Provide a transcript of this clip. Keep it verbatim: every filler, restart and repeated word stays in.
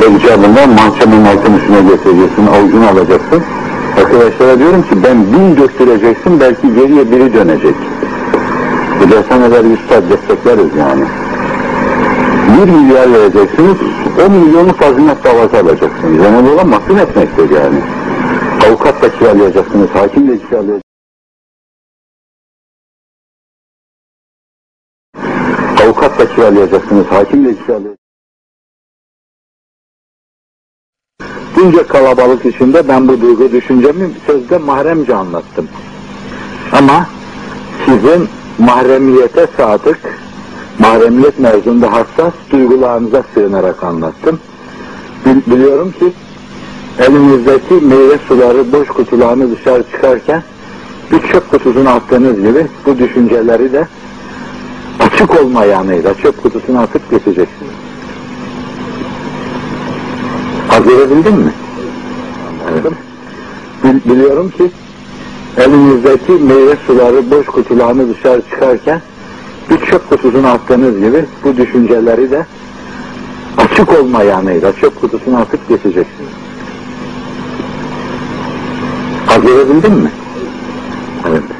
Ya da icabında mançanın altın üstüne getireceksin, avucunu alacaksın. Arkadaşlara diyorum ki ben bin götüreceksin, belki geriye biri dönecek. Bu dershaneler üstad destekleriz yani. Bir milyar vereceksiniz, on milyonu tazminat davası alacaksınız. Yani olan mahkum etmektir yani. Avukat da kiralayacaksınız, hakim de kiralayacaksınız. Avukat da kiralayacaksınız, hakim de kiralayacaksınız. Bunca kalabalık içinde ben bu duygu düşüncemi sözde mahremce anlattım. Ama sizin mahremiyete sadık, mahremiyet mevzunda hassas duygularınıza sığınarak anlattım. Bil- biliyorum ki elinizdeki meyve suları boş kutularını dışarı çıkarken bir çöp kutusuna attığınız gibi bu düşünceleri de açık olma yanıyla çöp kutusuna atıp geçeceksiniz. Hazır edildin mi? Evet. Bil- biliyorum ki elinizdeki meyve suları boş kutularını dışarı çıkarken bir çöp kutusuna attığınız gibi bu düşünceleri de açık olma yanıyla çöp kutusuna atıp geçeceksiniz. Hazır edildin mi? Evet.